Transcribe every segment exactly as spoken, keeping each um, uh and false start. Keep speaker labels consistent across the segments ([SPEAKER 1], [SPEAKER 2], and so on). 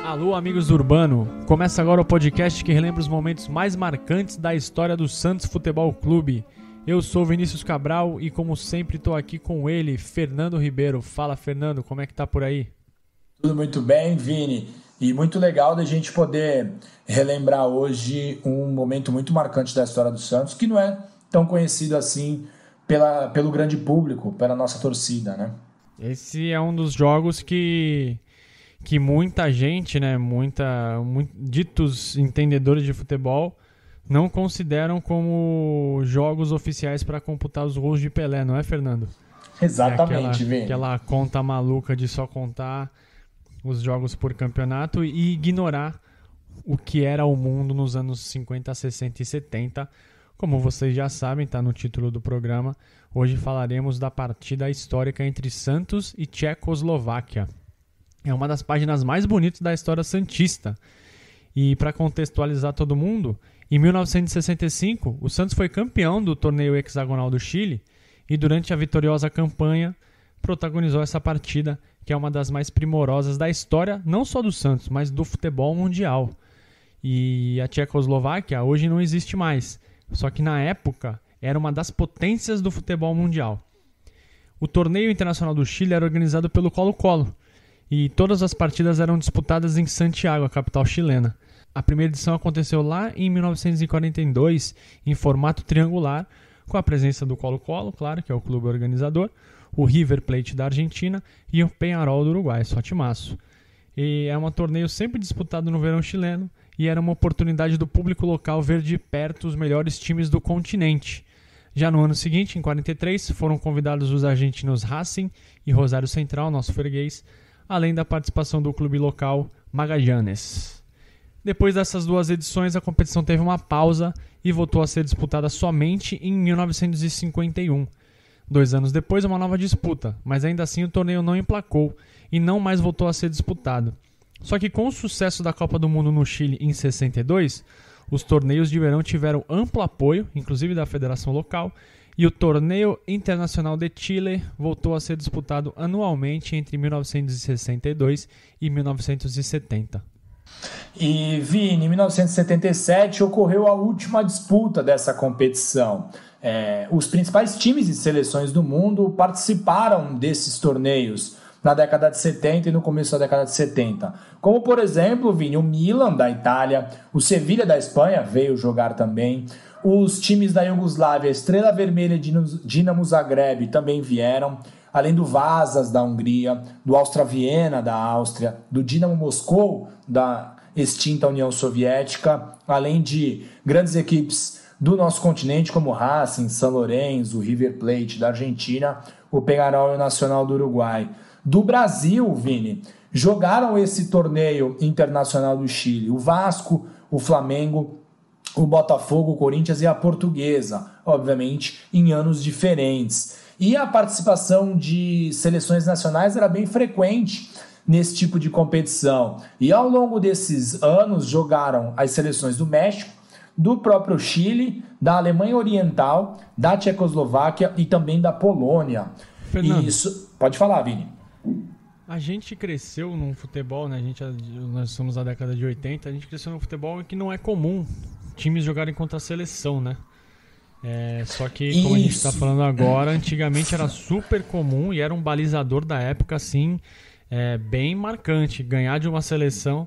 [SPEAKER 1] Alô, amigos do Urbano! Começa agora o podcast que relembra os momentos mais marcantes da história do Santos Futebol Clube. Eu sou Vinícius Cabral e, como sempre, estou aqui com ele, Fernando Ribeiro. Fala, Fernando, como é que tá por aí?
[SPEAKER 2] Tudo muito bem, Vini. E muito legal da gente poder relembrar hoje um momento muito marcante da história do Santos, que não é tão conhecido assim pela, pelo grande público, pela nossa torcida, né?
[SPEAKER 1] Esse é um dos jogos que... que muita gente, né, muita, muito, ditos entendedores de futebol, não consideram como jogos oficiais para computar os gols de Pelé, não é, Fernando?
[SPEAKER 2] Exatamente,
[SPEAKER 1] é aquela,
[SPEAKER 2] Vini.
[SPEAKER 1] Aquela conta maluca de só contar os jogos por campeonato e ignorar o que era o mundo nos anos cinquenta, sessenta e setenta. Como vocês já sabem, está no título do programa, hoje falaremos da partida histórica entre Santos e Tchecoslováquia. É uma das páginas mais bonitas da história santista. E para contextualizar todo mundo, em mil novecentos e sessenta e cinco, o Santos foi campeão do torneio hexagonal do Chile e durante a vitoriosa campanha protagonizou essa partida, que é uma das mais primorosas da história, não só do Santos, mas do futebol mundial. E a Tchecoslováquia hoje não existe mais, só que na época era uma das potências do futebol mundial. O torneio internacional do Chile era organizado pelo Colo-Colo, e todas as partidas eram disputadas em Santiago, a capital chilena. A primeira edição aconteceu lá em mil novecentos e quarenta e dois, em formato triangular, com a presença do Colo-Colo, claro, que é o clube organizador, o River Plate da Argentina e o Peñarol do Uruguai, só timaço. E é um torneio sempre disputado no verão chileno e era uma oportunidade do público local ver de perto os melhores times do continente. Já no ano seguinte, em quarenta e três, foram convidados os argentinos Racing e Rosário Central, nosso freguês, além da participação do clube local Magallanes. Depois dessas duas edições, a competição teve uma pausa e voltou a ser disputada somente em mil novecentos e cinquenta e um. Dois anos depois, uma nova disputa, mas ainda assim o torneio não emplacou e não mais voltou a ser disputado. Só que com o sucesso da Copa do Mundo no Chile em sessenta e dois, os torneios de verão tiveram amplo apoio, inclusive da federação local, e o Torneio Internacional de Chile voltou a ser disputado anualmente entre mil novecentos e sessenta e dois e mil novecentos e setenta.
[SPEAKER 2] E, Vini, em mil novecentos e setenta e sete ocorreu a última disputa dessa competição. É, os principais times e seleções do mundo participaram desses torneios na década de setenta e no começo da década de setenta. Como, por exemplo, Vini, o Milan da Itália, o Sevilha da Espanha veio jogar também, os times da Iugoslávia, Estrela Vermelha e Dinamo Zagreb também vieram, além do Vasas da Hungria, do Austria Viena da Áustria, do Dinamo Moscou da extinta União Soviética, além de grandes equipes do nosso continente como Racing, São Lourenço, o River Plate da Argentina, o Peñarol e o Nacional do Uruguai. Do Brasil, Vini, jogaram esse torneio internacional do Chile, o Vasco, o Flamengo, o Botafogo, o Corinthians e a Portuguesa, obviamente em anos diferentes. E a participação de seleções nacionais era bem frequente nesse tipo de competição. E ao longo desses anos jogaram as seleções do México, do próprio Chile, da Alemanha Oriental, da Tchecoslováquia e também da Polônia.
[SPEAKER 1] Fernando,
[SPEAKER 2] Isso... Pode falar, Vini.
[SPEAKER 1] A gente cresceu num futebol, né? A gente, nós somos da década de oitenta, a gente cresceu num futebol em que não é comum times jogarem contra a seleção, né? É, só que, como Isso. a gente está falando agora, antigamente era super comum e era um balizador da época, assim, é, bem marcante. Ganhar de uma seleção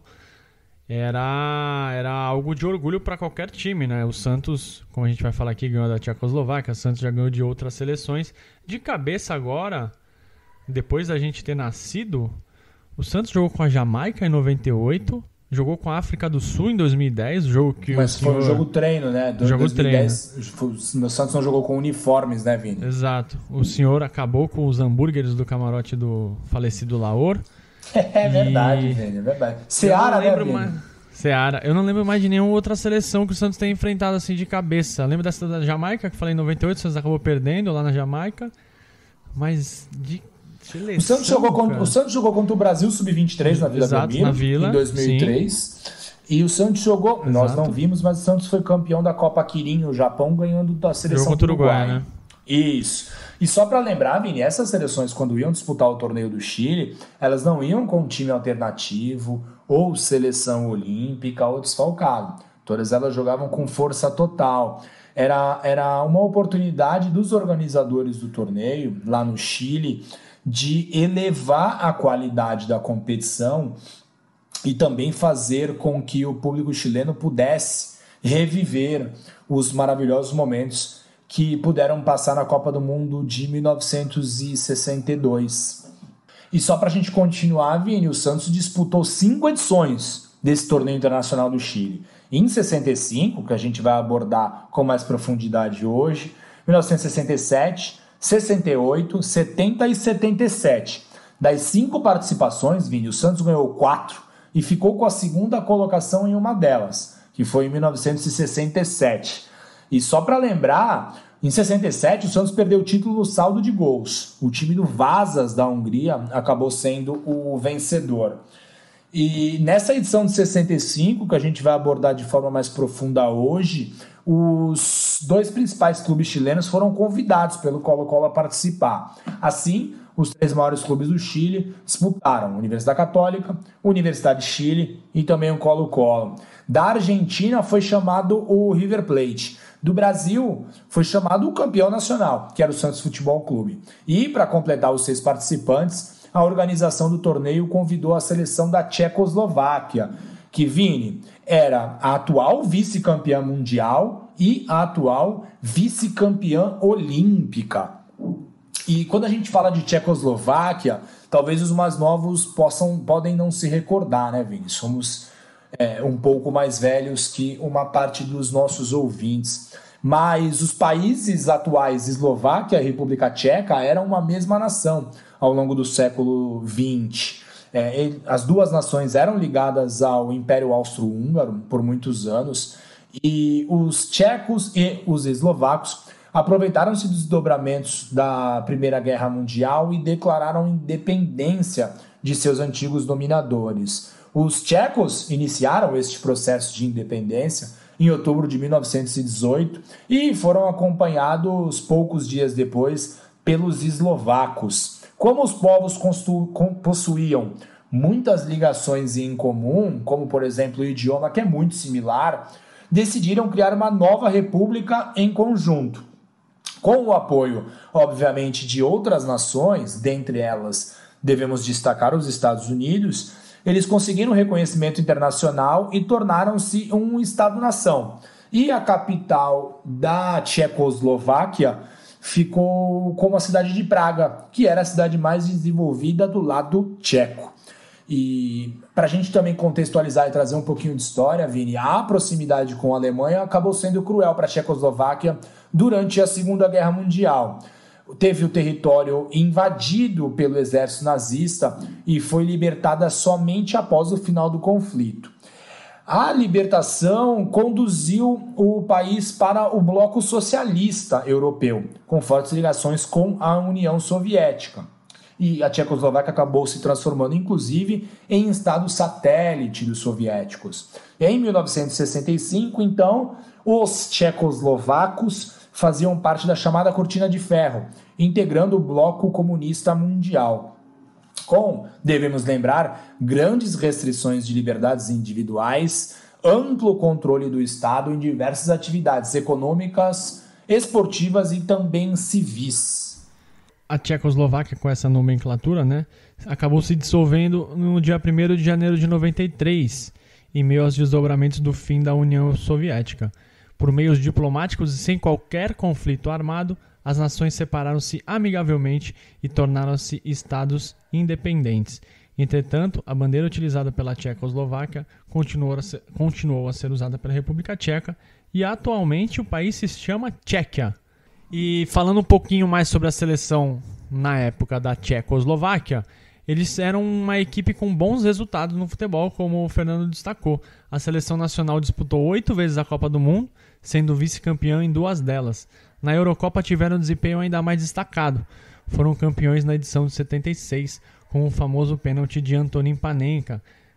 [SPEAKER 1] era, era algo de orgulho para qualquer time, né? O Santos, como a gente vai falar aqui, ganhou da Tchecoslováquia, o Santos já ganhou de outras seleções. De cabeça agora, depois da gente ter nascido, o Santos jogou com a Jamaica em noventa e oito, jogou com a África do Sul em dois mil e dez, jogo que
[SPEAKER 2] Mas
[SPEAKER 1] o senhor...
[SPEAKER 2] foi um jogo treino, né? Do,
[SPEAKER 1] jogo
[SPEAKER 2] dois mil e dez,
[SPEAKER 1] treino.
[SPEAKER 2] O Santos não jogou com uniformes, né, Vini?
[SPEAKER 1] Exato. O senhor acabou com os hambúrgueres do camarote do falecido Laor.
[SPEAKER 2] É verdade, e... Vini, é verdade. Seara, né, Vini?
[SPEAKER 1] Mais... Seara. Eu não lembro mais de nenhuma outra seleção que o Santos tenha enfrentado assim de cabeça. Lembro dessa da Jamaica, que falei em noventa e oito, o Santos acabou perdendo lá na Jamaica. Mas de... Seleção,
[SPEAKER 2] o, Santos jogou contra, o Santos jogou contra o Brasil sub vinte e três na Vila
[SPEAKER 1] Exato,
[SPEAKER 2] Belmiro,
[SPEAKER 1] na Vila,
[SPEAKER 2] em dois mil e três. Sim. E o Santos jogou, Exato. Nós não vimos, mas o Santos foi campeão da Copa Kirin, o Japão, ganhando da seleção do Uruguai. Uruguai, né? Isso. E só para lembrar, Vini, essas seleções, quando iam disputar o torneio do Chile, elas não iam com um time alternativo ou seleção olímpica ou desfalcado. Todas elas jogavam com força total. Era, era uma oportunidade dos organizadores do torneio, lá no Chile, de elevar a qualidade da competição e também fazer com que o público chileno pudesse reviver os maravilhosos momentos que puderam passar na Copa do Mundo de mil novecentos e sessenta e dois. E só para a gente continuar, Vini, o Santos disputou cinco edições desse torneio internacional do Chile. Em sessenta e cinco, que a gente vai abordar com mais profundidade hoje, mil novecentos e sessenta e sete, sessenta e oito, setenta e setenta e sete. Das cinco participações, Vini, o Santos ganhou quatro e ficou com a segunda colocação em uma delas, que foi em mil novecentos e sessenta e sete. E só para lembrar, em sessenta e sete o Santos perdeu o título no saldo de gols. O time do Vasas da Hungria acabou sendo o vencedor. E nessa edição de sessenta e cinco, que a gente vai abordar de forma mais profunda hoje, os dois principais clubes chilenos foram convidados pelo Colo-Colo a participar. Assim, os três maiores clubes do Chile disputaram a Universidade Católica, Universidade de Chile e também o Colo-Colo. Da Argentina foi chamado o River Plate. Do Brasil foi chamado o campeão nacional, que era o Santos Futebol Clube. E, para completar os seis participantes, a organização do torneio convidou a seleção da Tchecoslováquia, que, Vini, era a atual vice-campeã mundial e a atual vice-campeã olímpica. E quando a gente fala de Tchecoslováquia, talvez os mais novos possam, podem não se recordar, né, Vini? Somos é, um pouco mais velhos que uma parte dos nossos ouvintes. Mas os países atuais, Eslováquia e República Tcheca, eram uma mesma nação ao longo do século vinte. É, as duas nações eram ligadas ao Império Austro-Húngaro por muitos anos, e os tchecos e os eslovacos aproveitaram-se dos desdobramentos da Primeira Guerra Mundial e declararam independência de seus antigos dominadores. Os tchecos iniciaram este processo de independência em outubro de mil novecentos e dezoito e foram acompanhados poucos dias depois pelos eslovacos. Como os povos possuíam muitas ligações em comum, como por exemplo o idioma, que é muito similar, decidiram criar uma nova república em conjunto. Com o apoio, obviamente, de outras nações, dentre elas devemos destacar os Estados Unidos, eles conseguiram reconhecimento internacional e tornaram-se um Estado-nação. E a capital da Tchecoslováquia ficou como a cidade de Praga, que era a cidade mais desenvolvida do lado tcheco. E para a gente também contextualizar e trazer um pouquinho de história, Vini, a proximidade com a Alemanha acabou sendo cruel para a Tchecoslováquia durante a Segunda Guerra Mundial. Teve o território invadido pelo exército nazista e foi libertada somente após o final do conflito. A libertação conduziu o país para o bloco socialista europeu, com fortes ligações com a União Soviética. E a Tchecoslováquia acabou se transformando, inclusive, em estado satélite dos soviéticos. Em mil novecentos e sessenta e cinco, então, os tchecoslovacos faziam parte da chamada Cortina de Ferro, integrando o bloco comunista mundial. Com, devemos lembrar, grandes restrições de liberdades individuais, amplo controle do Estado em diversas atividades econômicas, esportivas e também civis.
[SPEAKER 1] A Tchecoslováquia, com essa nomenclatura, né, acabou se dissolvendo no dia primeiro de janeiro de noventa e três, em meio aos desdobramentos do fim da União Soviética. Por meios diplomáticos e sem qualquer conflito armado, as nações separaram-se amigavelmente e tornaram-se estados independentes. Entretanto, a bandeira utilizada pela Tchecoslováquia continuou a ser, continuou a ser usada pela República Tcheca e atualmente o país se chama Tchequia. E falando um pouquinho mais sobre a seleção na época da Tchecoslováquia, eles eram uma equipe com bons resultados no futebol, como o Fernando destacou. A seleção nacional disputou oito vezes a Copa do Mundo, sendo vice-campeã em duas delas. Na Eurocopa tiveram um desempenho ainda mais destacado. Foram campeões na edição de setenta e seis, com o famoso pênalti de Antonin Panenka,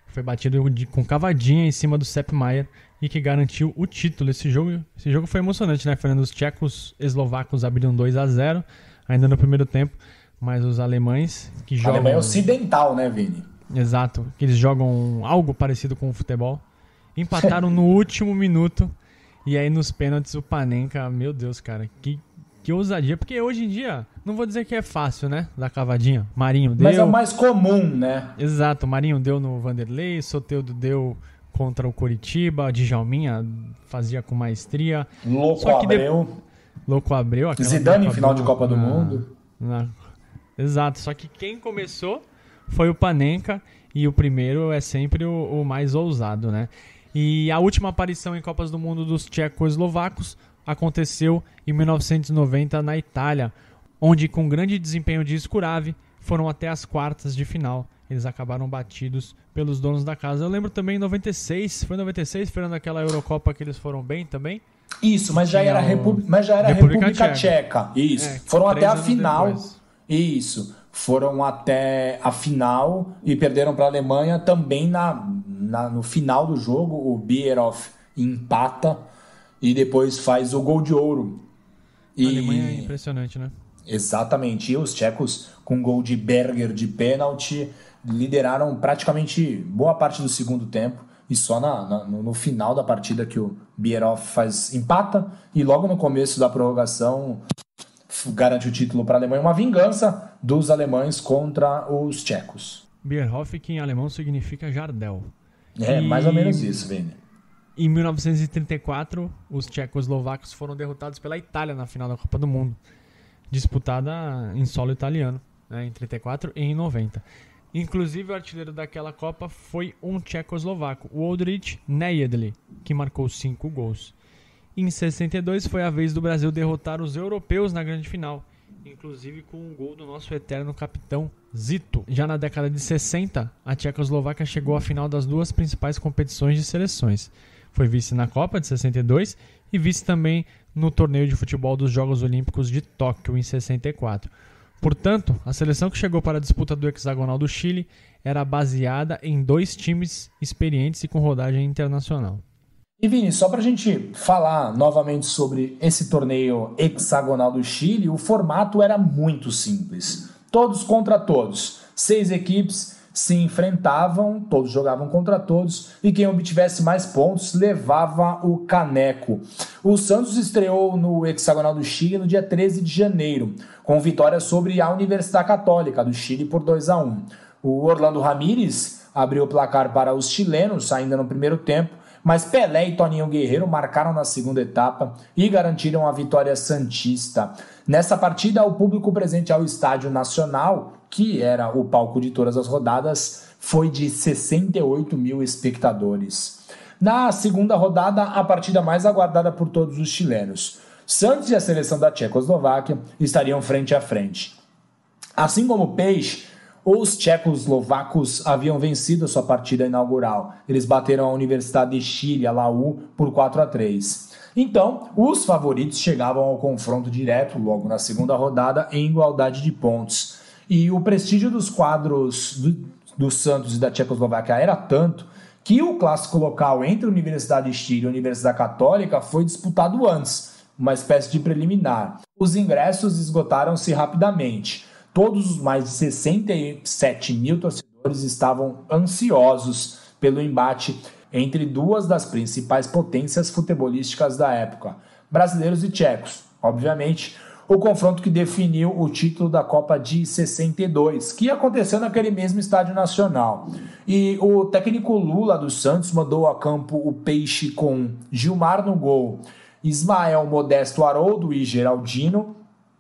[SPEAKER 1] Foi batido de, com cavadinha em cima do Sepp Maier e que garantiu o título. Esse jogo, esse jogo foi emocionante, né, Fernando? Os tchecos eslovacos abriram dois a zero ainda no primeiro tempo, mas os alemães que jogam...
[SPEAKER 2] A Alemanha ocidental, né, Vini?
[SPEAKER 1] Exato, que eles jogam algo parecido com o futebol. Empataram no último minuto e aí nos pênaltis o Panenka, meu Deus, cara, que, que ousadia. Porque hoje em dia, não vou dizer que é fácil, né, da cavadinha. Marinho deu...
[SPEAKER 2] Mas é o mais comum, né?
[SPEAKER 1] Exato, Marinho deu no Vanderlei, Soteldo deu contra o Coritiba, Djalminha fazia com maestria.
[SPEAKER 2] Louco Só que Abreu.
[SPEAKER 1] De... Louco Abreu.
[SPEAKER 2] Zidane em final de Copa do
[SPEAKER 1] na...
[SPEAKER 2] Mundo.
[SPEAKER 1] Na... Exato, só que quem começou foi o Panenka e o primeiro é sempre o, o mais ousado, né? E a última aparição em Copas do Mundo dos tchecoslovacos aconteceu em mil novecentos e noventa na Itália, onde com grande desempenho de Skuravi foram até as quartas de final. Eles acabaram batidos pelos donos da casa. Eu lembro também em noventa e seis, foi em noventa e seis, Fernando, aquela Eurocopa que eles foram bem também?
[SPEAKER 2] Isso, mas já era, Repu... mas já era República, República Tcheca. Tcheca. Isso, é, foram até a final. Depois. Isso, foram até a final e perderam para a Alemanha também na, na, no final do jogo. O Bierhoff empata e depois faz o gol de ouro.
[SPEAKER 1] A e... Alemanha é impressionante, né?
[SPEAKER 2] Exatamente, e os tchecos com gol de Berger de pênalti lideraram praticamente boa parte do segundo tempo e só na, na, no final da partida que o Bierhoff faz empata e logo no começo da prorrogação garante o título para a Alemanha, uma vingança dos alemães contra os tchecos.
[SPEAKER 1] Bierhoff, que em alemão significa Jardel.
[SPEAKER 2] É, e... mais ou menos isso, Vini.
[SPEAKER 1] Em mil novecentos e trinta e quatro, os tchecoslovacos foram derrotados pela Itália na final da Copa do Mundo, disputada em solo italiano, né, em trinta e quatro e em noventa. Inclusive, o artilheiro daquela Copa foi um tchecoslovaco, o Oldrich Nejedly, que marcou cinco gols. Em sessenta e dois foi a vez do Brasil derrotar os europeus na grande final, inclusive com um gol do nosso eterno capitão Zito. Já na década de sessenta, a Tchecoslováquia chegou à final das duas principais competições de seleções. Foi vice na Copa de sessenta e dois e vice também no torneio de futebol dos Jogos Olímpicos de Tóquio em sessenta e quatro. Portanto, a seleção que chegou para a disputa do hexagonal do Chile era baseada em dois times experientes e com rodagem internacional.
[SPEAKER 2] E Vini, só para a gente falar novamente sobre esse torneio hexagonal do Chile, o formato era muito simples. Todos contra todos. Seis equipes se enfrentavam, todos jogavam contra todos, e quem obtivesse mais pontos levava o caneco. O Santos estreou no hexagonal do Chile no dia treze de janeiro, com vitória sobre a Universidade Católica do Chile por dois a um. O Orlando Ramírez abriu o placar para os chilenos ainda no primeiro tempo, mas Pelé e Toninho Guerreiro marcaram na segunda etapa e garantiram a vitória santista. Nessa partida, o público presente ao Estádio Nacional, que era o palco de todas as rodadas, foi de sessenta e oito mil espectadores. Na segunda rodada, a partida mais aguardada por todos os chilenos. Santos e a seleção da Tchecoslováquia estariam frente a frente. Assim como o Peixe, os tchecoslovacos haviam vencido a sua partida inaugural. Eles bateram a Universidade de Chile, a Laú, por quatro a três. Então, os favoritos chegavam ao confronto direto logo na segunda rodada em igualdade de pontos. E o prestígio dos quadros do, do Santos e da Tchecoslováquia era tanto que o clássico local entre a Universidade de Chile e a Universidade Católica foi disputado antes, uma espécie de preliminar. Os ingressos esgotaram-se rapidamente. Todos os mais de sessenta e sete mil torcedores estavam ansiosos pelo embate entre duas das principais potências futebolísticas da época, brasileiros e tchecos. Obviamente, o confronto que definiu o título da Copa de sessenta e dois, que aconteceu naquele mesmo Estádio Nacional. E o técnico Lula dos Santos mandou a campo o Peixe com Gilmar no gol, Ismael, Modesto, Haroldo e Geraldino,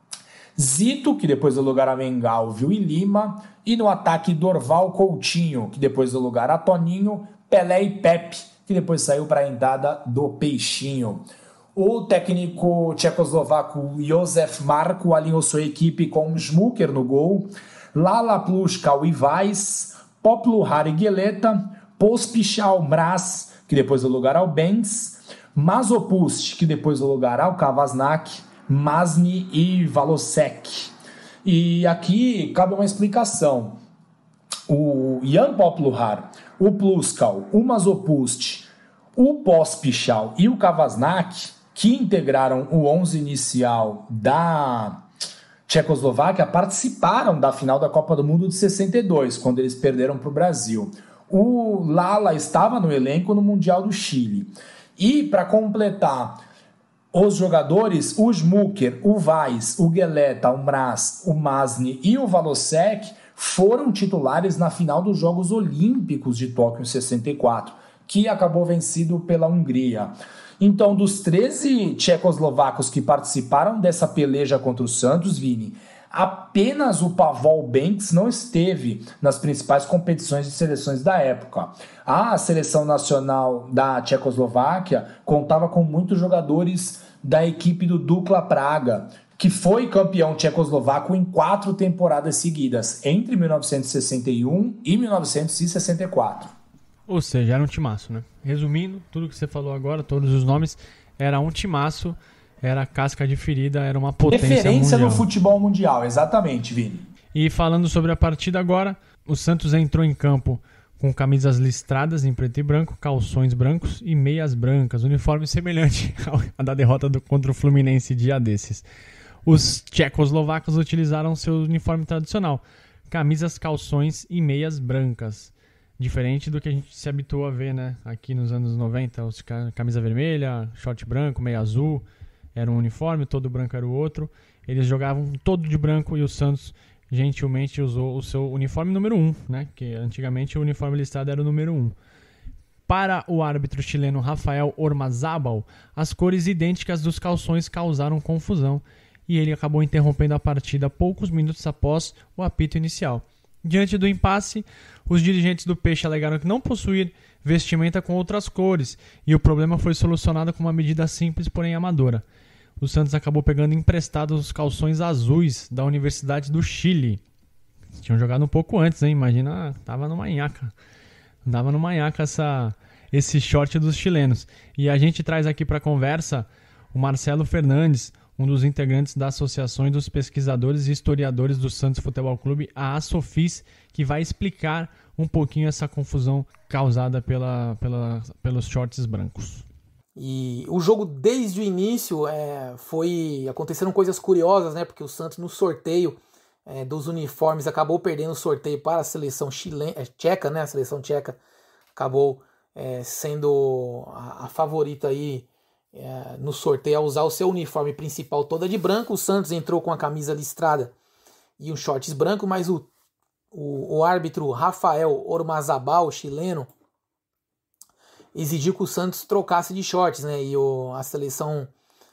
[SPEAKER 2] Zito, que depois deu lugar a Mengalvio e Lima, e no ataque Dorval Coutinho, que depois deu lugar a Toninho, Pelé e Pepe, que depois saiu para a entrada do Peixinho. O técnico tchecoslovaco Josef Marko alinhou sua equipe com Smucker no gol, Lala Pluška e Weiss, Poplu Harigeleta, Pospišal Mraz, que depois deu lugar ao Benz, Mazopust, que depois deu lugar ao Kavasnak, Masny e Valosek. E aqui cabe uma explicação. o Jan Popluhar, o Pluskal, o Masopust, o Pospišal e o Kavasnak, que integraram o onze inicial da Tchecoslováquia, participaram da final da Copa do Mundo de sessenta e dois, quando eles perderam para o Brasil. O Lala estava no elenco no Mundial do Chile. E, para completar, os jogadores, o Smucker, o Weiss, o Geleta, o Mraz, o Masny e o Valosek foram titulares na final dos Jogos Olímpicos de Tóquio em sessenta e quatro, que acabou vencido pela Hungria. Então, dos treze tchecoslovacos que participaram dessa peleja contra o Santos, Vini, apenas o Pavol Banks não esteve nas principais competições de seleções da época. A seleção nacional da Tchecoslováquia contava com muitos jogadores da equipe do Dukla Praga, que foi campeão tchecoslovaco em quatro temporadas seguidas, entre mil novecentos e sessenta e um e mil novecentos e sessenta e quatro.
[SPEAKER 1] Ou seja, era um timaço, né? Resumindo, tudo que você falou agora, todos os nomes, era um timaço, era casca de ferida, era uma potência
[SPEAKER 2] Referência
[SPEAKER 1] mundial.
[SPEAKER 2] no futebol mundial, exatamente, Vini.
[SPEAKER 1] E falando sobre a partida agora, o Santos entrou em campo com camisas listradas em preto e branco, calções brancos e meias brancas, uniforme semelhante à da derrota do, contra o Fluminense dia desses. Os tchecoslovacos utilizaram seu uniforme tradicional, camisas, calções e meias brancas. Diferente do que a gente se habituou a ver, né? Aqui nos anos noventa, os camisa vermelha, short branco, meia azul, era um uniforme, todo branco era o outro. Eles jogavam todo de branco e o Santos gentilmente usou o seu uniforme número um, né? Que antigamente o uniforme listado era o número um. Para o árbitro chileno Rafael Ormazábal, as cores idênticas dos calções causaram confusão e ele acabou interrompendo a partida poucos minutos após o apito inicial. Diante do impasse, os dirigentes do Peixe alegaram que não possuir vestimenta com outras cores e o problema foi solucionado com uma medida simples, porém amadora. O Santos acabou pegando emprestados os calções azuis da Universidade do Chile. Tinham jogado um pouco antes, hein? Imagina, tava no manhaca. Dava no manhaca essa, esse short dos chilenos. E a gente traz aqui para a conversa o Marcelo Fernandes, um dos integrantes da Associação dos Pesquisadores e Historiadores do Santos Futebol Clube, a ASOFIS, que vai explicar um pouquinho essa confusão causada pela, pela, pelos shorts brancos.
[SPEAKER 3] E o jogo desde o início é, foi aconteceram coisas curiosas, né? Porque o Santos no sorteio é, dos uniformes acabou perdendo o sorteio para a seleção chilena, é, tcheca, né? A seleção tcheca acabou é, sendo a, a favorita aí é, no sorteio a usar o seu uniforme principal toda de branco. O Santos entrou com a camisa listrada e os shorts brancos, mas o, o, o árbitro Rafael Ormazábal, chileno, exigiu que o Santos trocasse de shorts, né? E o, a seleção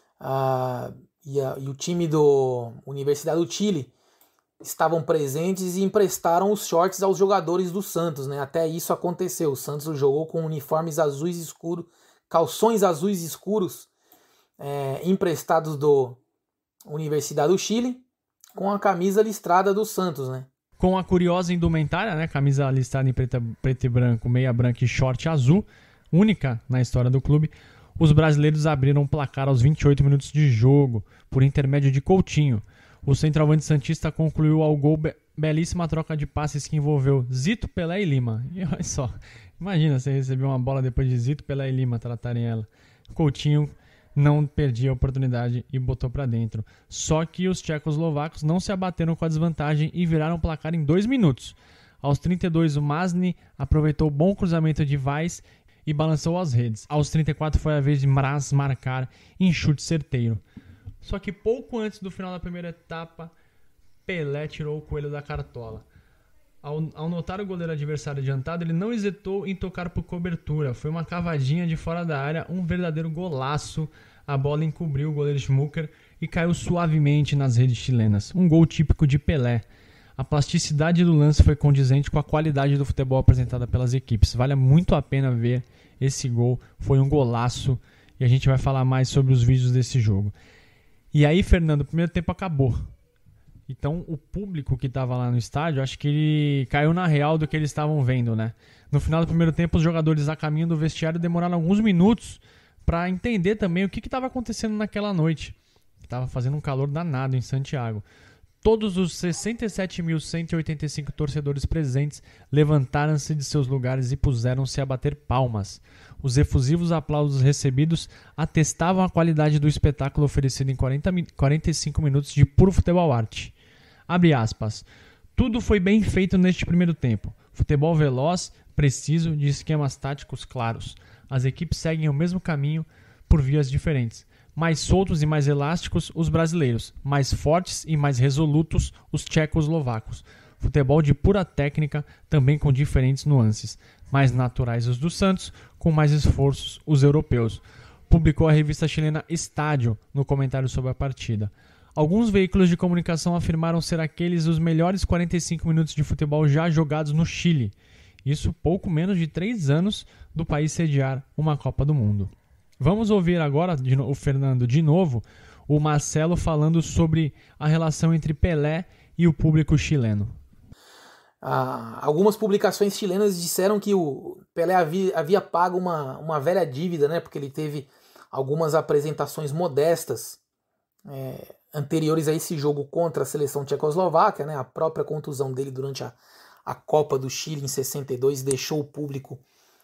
[SPEAKER 3] a, e, a, e o time do Universidade do Chile estavam presentes e emprestaram os shorts aos jogadores do Santos, né? Até isso aconteceu. O Santos jogou com uniformes azuis escuros, calções azuis escuros é, emprestados do Universidade do Chile, com a camisa listrada do Santos, né?
[SPEAKER 1] Com a curiosa indumentária, né? Camisa listrada em preto, preto e branco, meia branca e short azul, única na história do clube, os brasileiros abriram o placar aos vinte e oito minutos de jogo, por intermédio de Coutinho. O centroavante santista concluiu ao gol be- belíssima troca de passes que envolveu Zito, Pelé e Lima. E olha só, imagina você receber uma bola depois de Zito, Pelé e Lima tratarem ela. Coutinho não perdia a oportunidade e botou para dentro. Só que os tchecoslovacos não se abateram com a desvantagem e viraram o placar em dois minutos. Aos trinta e dois, o Masny aproveitou o bom cruzamento de Weiss e balançou as redes. Aos trinta e quatro foi a vez de Mraz marcar em chute certeiro. Só que pouco antes do final da primeira etapa, Pelé tirou o coelho da cartola. Ao, ao notar o goleiro adversário adiantado, ele não hesitou em tocar por cobertura. Foi uma cavadinha de fora da área, um verdadeiro golaço. A bola encobriu o goleiro Smucker e caiu suavemente nas redes chilenas. Um gol típico de Pelé. A plasticidade do lance foi condizente com a qualidade do futebol apresentada pelas equipes. Vale muito a pena ver esse gol. Foi um golaço e a gente vai falar mais sobre os vídeos desse jogo. E aí, Fernando, o primeiro tempo acabou. Então, o público que estava lá no estádio, acho que ele caiu na real do que eles estavam vendo, né? No final do primeiro tempo, os jogadores a caminho do vestiário demoraram alguns minutos para entender também o que estava acontecendo naquela noite. Estava fazendo um calor danado em Santiago. todos os sessenta e sete mil cento e oitenta e cinco torcedores presentes levantaram-se de seus lugares e puseram-se a bater palmas. Os efusivos aplausos recebidos atestavam a qualidade do espetáculo oferecido em quarenta, quarenta e cinco minutos de puro futebol arte. Abre aspas. Tudo foi bem feito neste primeiro tempo. Futebol veloz, preciso, de esquemas táticos claros. As equipes seguem o mesmo caminho por vias diferentes. Mais soltos e mais elásticos, os brasileiros. Mais fortes e mais resolutos, os tchecoslovacos. Futebol de pura técnica, também com diferentes nuances. Mais naturais os do Santos, com mais esforços os europeus. Publicou a revista chilena Estádio no comentário sobre a partida. Alguns veículos de comunicação afirmaram ser aqueles os melhores quarenta e cinco minutos de futebol já jogados no Chile. Isso pouco menos de três anos do país sediar uma Copa do Mundo. Vamos ouvir agora, de no, o Fernando, de novo, o Marcelo falando sobre a relação entre Pelé e o público chileno.
[SPEAKER 3] Ah, algumas publicações chilenas disseram que o Pelé havia, havia pago uma, uma velha dívida, né, porque ele teve algumas apresentações modestas é, anteriores a esse jogo contra a seleção tchecoslováquia, né, a própria contusão dele durante a, a Copa do Chile em sessenta e dois deixou o público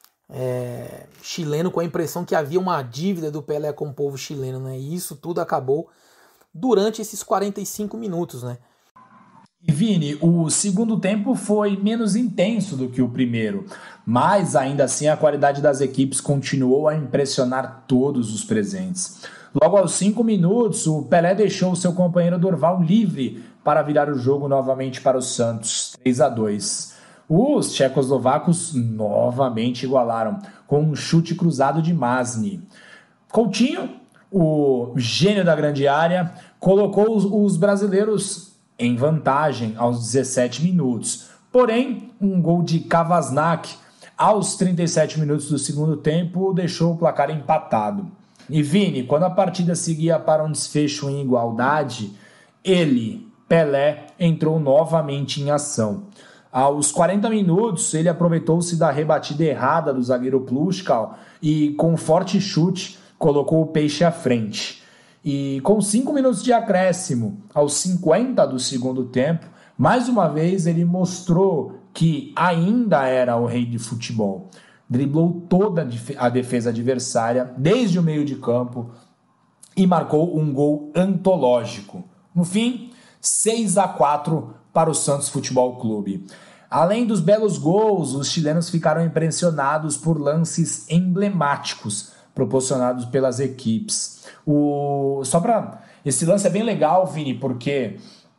[SPEAKER 3] É, chileno com a impressão que havia uma dívida do Pelé com o povo chileno, né? E isso tudo acabou durante esses quarenta e cinco minutos, né?
[SPEAKER 2] E Vini, o segundo tempo foi menos intenso do que o primeiro, mas ainda assim a qualidade das equipes continuou a impressionar todos os presentes. Logo aos cinco minutos, o Pelé deixou o seu companheiro Dorval livre para virar o jogo novamente para o Santos, três a dois. Os tchecoslovacos novamente igualaram com um chute cruzado de Masny. Coutinho, o gênio da grande área, colocou os, os brasileiros em vantagem aos dezessete minutos. Porém, um gol de Kavasnak aos trinta e sete minutos do segundo tempo deixou o placar empatado. E Vini, quando a partida seguia para um desfecho em igualdade, ele, Pelé, entrou novamente em ação. Aos quarenta minutos, ele aproveitou-se da rebatida errada do zagueiro Plushkal e, com um forte chute, colocou o Peixe à frente. E com cinco minutos de acréscimo, aos cinquenta do segundo tempo, mais uma vez ele mostrou que ainda era o rei de futebol. Driblou toda a defesa adversária, desde o meio de campo, e marcou um gol antológico. No fim, seis a quatro para o Santos Futebol Clube. Além dos belos gols, os chilenos ficaram impressionados por lances emblemáticos proporcionados pelas equipes. O... Só para... Esse lance é bem legal, Vini, porque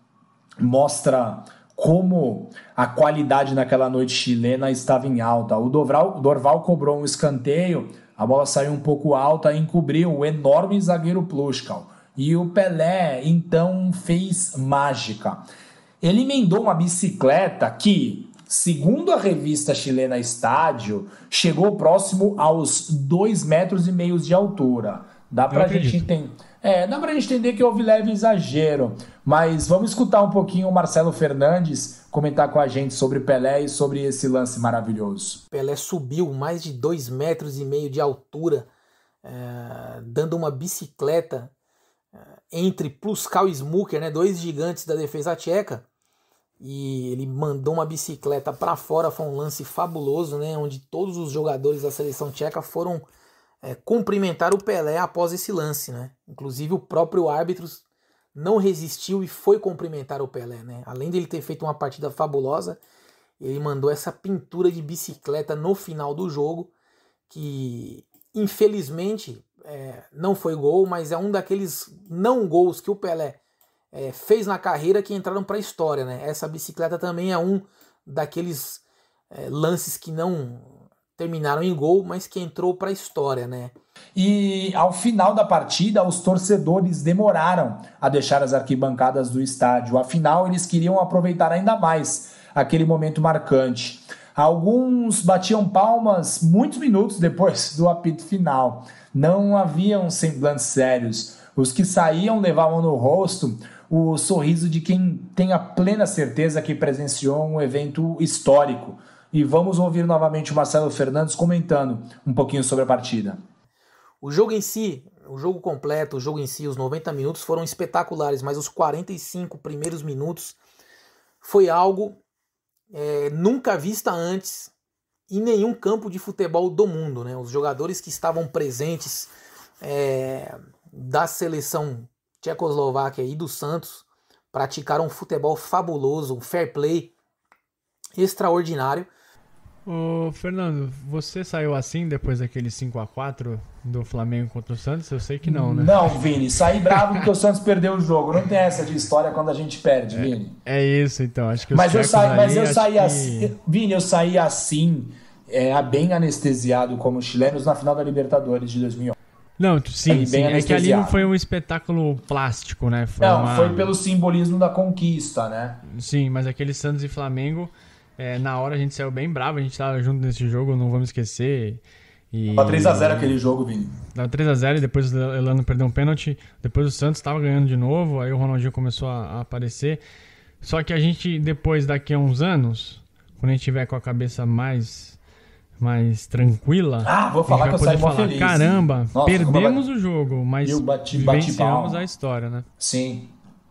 [SPEAKER 2] mostra como a qualidade naquela noite chilena estava em alta. O Dorval, o Dorval cobrou um escanteio, a bola saiu um pouco alta e encobriu o enorme zagueiro Plushkal. E o Pelé, então, fez mágica. Ele emendou uma bicicleta que, segundo a revista chilena Estádio, chegou próximo aos dois metros e meio de altura. Dá pra gente entender, é, dá pra gente entender que houve leve exagero, mas vamos escutar um pouquinho o Marcelo Fernandes comentar com a gente sobre Pelé e sobre esse lance maravilhoso.
[SPEAKER 3] Pelé subiu mais de dois metros e meio de altura, é, dando uma bicicleta é, entre Plushkal e Smucker, né, dois gigantes da defesa tcheca. E ele mandou uma bicicleta para fora, foi um lance fabuloso, né, onde todos os jogadores da seleção tcheca foram é, cumprimentar o Pelé após esse lance, né? Inclusive o próprio árbitro não resistiu e foi cumprimentar o Pelé, né? Além de ele ter feito uma partida fabulosa, ele mandou essa pintura de bicicleta no final do jogo, que infelizmente é, não foi gol, mas é um daqueles não gols que o Pelé É, fez na carreira que entraram para a história, né? Essa bicicleta também é um daqueles é, lances que não terminaram em gol, mas que entrou para a história, né?
[SPEAKER 2] E ao final da partida, os torcedores demoraram a deixar as arquibancadas do estádio. Afinal, eles queriam aproveitar ainda mais aquele momento marcante. Alguns batiam palmas muitos minutos depois do apito final. Não haviam semblantes sérios. Os que saíam levavam no rosto o sorriso de quem tem a plena certeza que presenciou um evento histórico. E vamos ouvir novamente o Marcelo Fernandes comentando um pouquinho sobre a partida.
[SPEAKER 3] O jogo em si o jogo completo, o jogo em si, os noventa minutos foram espetaculares, mas os quarenta e cinco primeiros minutos foi algo é, nunca vista antes em nenhum campo de futebol do mundo, né? Os jogadores que estavam presentes é, da seleção tchecoslováquia e do Santos praticaram um futebol fabuloso, um fair play extraordinário.
[SPEAKER 1] Ô, Fernando, você saiu assim depois daquele cinco a quatro do Flamengo contra o Santos? Eu sei que não, né?
[SPEAKER 2] Não, Vini, saí bravo porque o Santos perdeu o jogo. Não tem essa de história quando a gente perde, Vini.
[SPEAKER 1] É, é isso, então. Acho que os
[SPEAKER 2] mas eu saí,
[SPEAKER 1] ali,
[SPEAKER 2] mas eu saí
[SPEAKER 1] que...
[SPEAKER 2] assim, Vini, eu saí assim, é, bem anestesiado como os chilenos na final da Libertadores de dois mil e onze.
[SPEAKER 1] Não, sim, sim. É que ali não foi um espetáculo plástico, né? Foi
[SPEAKER 2] não,
[SPEAKER 1] uma...
[SPEAKER 2] foi pelo simbolismo da conquista, né?
[SPEAKER 1] Sim, mas aquele Santos e Flamengo... É, na hora a gente saiu bem bravo, a gente tava junto nesse jogo, não vamos esquecer. E...
[SPEAKER 2] Tava três a zero aquele jogo, Vini.
[SPEAKER 1] Tava três a zero e depois o Elano perdeu um pênalti. Depois o Santos tava ganhando de novo, aí o Ronaldinho começou a, a aparecer. Só que a gente, depois, daqui a uns anos, quando a gente tiver com a cabeça mais, mais tranquila,
[SPEAKER 2] ah, vou falar que eu saí
[SPEAKER 1] falar,
[SPEAKER 2] feliz.
[SPEAKER 1] Caramba,
[SPEAKER 2] Nossa,
[SPEAKER 1] perdemos o jogo, mas
[SPEAKER 2] eu bati, bati
[SPEAKER 1] vencemos
[SPEAKER 2] pau.
[SPEAKER 1] a história, né?
[SPEAKER 2] Sim.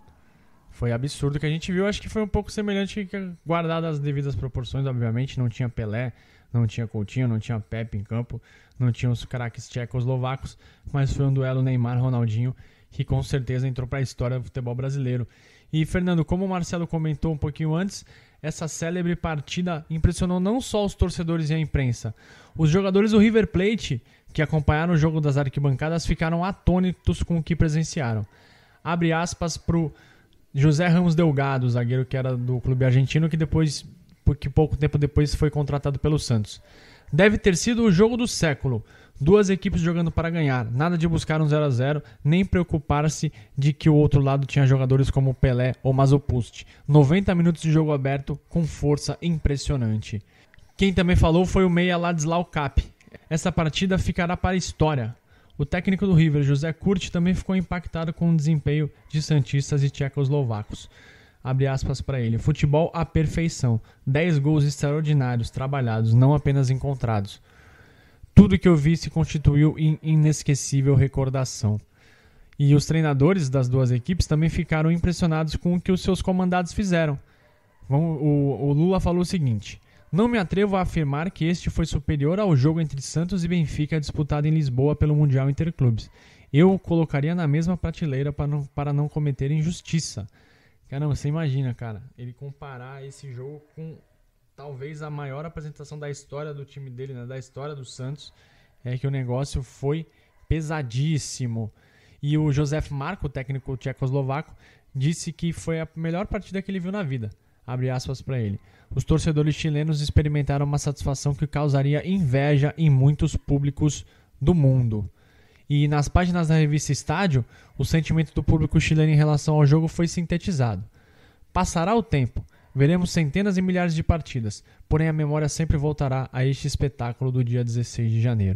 [SPEAKER 1] Foi absurdo que a gente viu, acho que foi um pouco semelhante, guardado as devidas proporções, obviamente, não tinha Pelé, não tinha Coutinho, não tinha Pepe em campo, não tinha os craques tchecoslovacos, mas foi um duelo Neymar-Ronaldinho que com certeza entrou para a história do futebol brasileiro. E, Fernando, como o Marcelo comentou um pouquinho antes, essa célebre partida impressionou não só os torcedores e a imprensa. Os jogadores do River Plate, que acompanharam o jogo das arquibancadas, ficaram atônitos com o que presenciaram. Abre aspas para o José Ramos Delgado, zagueiro que era do clube argentino, que depois, porque pouco tempo depois foi contratado pelo Santos. Deve ter sido o jogo do século. Duas equipes jogando para ganhar. Nada de buscar um zero a zero, nem preocupar-se de que o outro lado tinha jogadores como Pelé ou Mazopust. noventa minutos de jogo aberto com força impressionante. Quem também falou foi o meia Ladislau Cap. Essa partida ficará para a história. O técnico do River, José Curti, também ficou impactado com o desempenho de santistas e tchecoslovacos. Abre aspas para ele. Futebol à perfeição. dez gols extraordinários, trabalhados, não apenas encontrados. Tudo que eu vi se constituiu em inesquecível recordação. E os treinadores das duas equipes também ficaram impressionados com o que os seus comandados fizeram. O, o Lula falou o seguinte: não me atrevo a afirmar que este foi superior ao jogo entre Santos e Benfica disputado em Lisboa pelo Mundial Interclubes. Eu o colocaria na mesma prateleira para não, para não cometer injustiça. Caramba, você imagina, cara, ele comparar esse jogo com talvez a maior apresentação da história do time dele, né, da história do Santos, é que o negócio foi pesadíssimo. E o Josef Marko, o técnico tchecoslovaco, disse que foi a melhor partida que ele viu na vida. Abre aspas para ele. Os torcedores chilenos experimentaram uma satisfação que causaria inveja em muitos públicos do mundo. E nas páginas da revista Estádio, o sentimento do público chileno em relação ao jogo foi sintetizado. Passará o tempo, veremos centenas e milhares de partidas, porém a memória sempre voltará a este espetáculo do dia dezesseis de janeiro.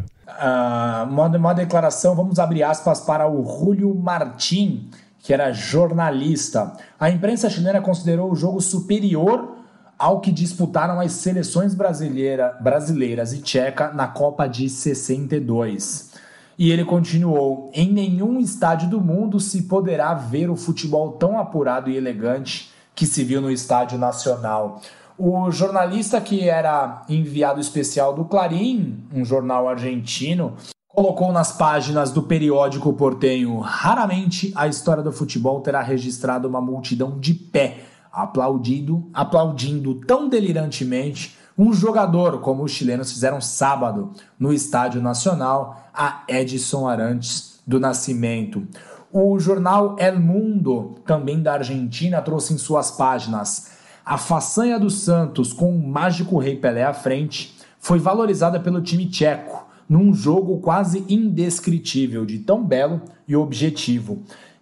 [SPEAKER 2] Uh, uma, uma declaração, vamos abrir aspas para o Julio Martín, que era jornalista. A imprensa chilena considerou o jogo superior ao que disputaram as seleções brasileira, brasileiras e tcheca na Copa de sessenta e dois. E ele continuou: em nenhum estádio do mundo se poderá ver o futebol tão apurado e elegante que se viu no Estádio Nacional. O jornalista, que era enviado especial do Clarín, um jornal argentino, colocou nas páginas do periódico portenho: raramente a história do futebol terá registrado uma multidão de pé, aplaudindo, aplaudindo tão delirantemente um jogador como os chilenos fizeram sábado no Estádio Nacional, a Edson Arantes do Nascimento. O jornal El Mundo, também da Argentina, trouxe em suas páginas: a façanha do Santos com o mágico Rei Pelé à frente foi valorizada pelo time tcheco num jogo quase indescritível, de tão belo e objetivo.